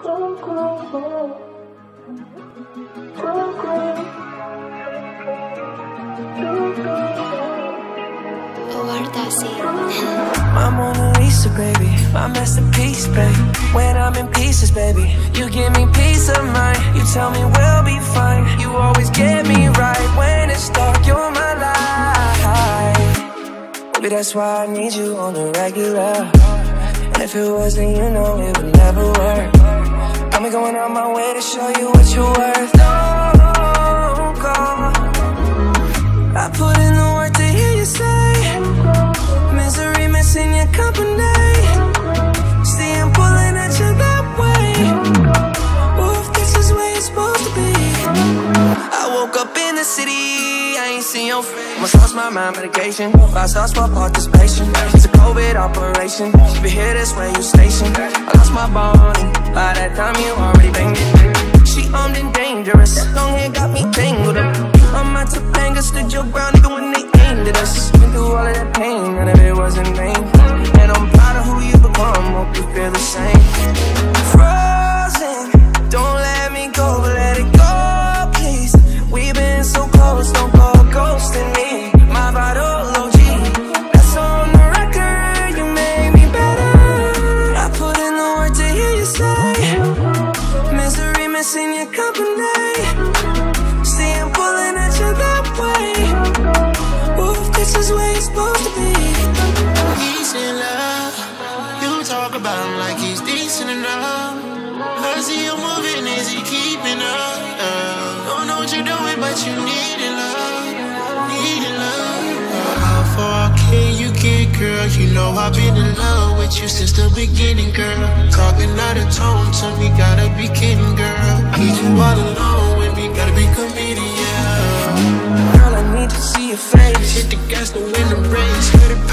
Ouartasi. My Mona Lisa, baby, my masterpiece, babe. When I'm in pieces, baby, you give me peace of mind. You tell me we'll be fine. You always get me right when it's dark. You're my light. Maybe that's why I need you on the regular. And if it wasn't, you know it would never work. Got me going out my way to show you what you're worth. Don't go. I put in the work to hear you say misery missing your company. See, I'm pulling at you that way. Well, if this is where it's supposed to be. I woke up in the city, I ain't seen your face. Almost lost my mind, medication. 5 stars for participation. It's a COVID operation. Keep it here, this way you station. I lost my body, by that time you already banged it. She armed and dangerous, long hair got me tangled up. On my Topanga, stood your ground even when they aimed at us. Been through all of that pain, none of it was in vain. And I'm proud of who you become, hope you feel the same. Frozen, don't let me go, but let it go, please. We've been so close, don't go ghosting me. My vital OG, that's on the record, you made me better. I put in the work to hear you say misery missing your company. See, I'm pulling at you that way. Well, if this is where it's supposed to be. He's in love. You talk about him like he's decent enough. I see you moving, is he keeping up? Don't know what you're doing, but you need love. Need love. How far can you get, girl? You know I've been in love with you since the beginning, girl. Talking out of tone to me, gotta be kidding, girl. Need you all alone with me, gotta be committed, yeah. Girl, I need to see your face. Hit the gas, the window race. Heard it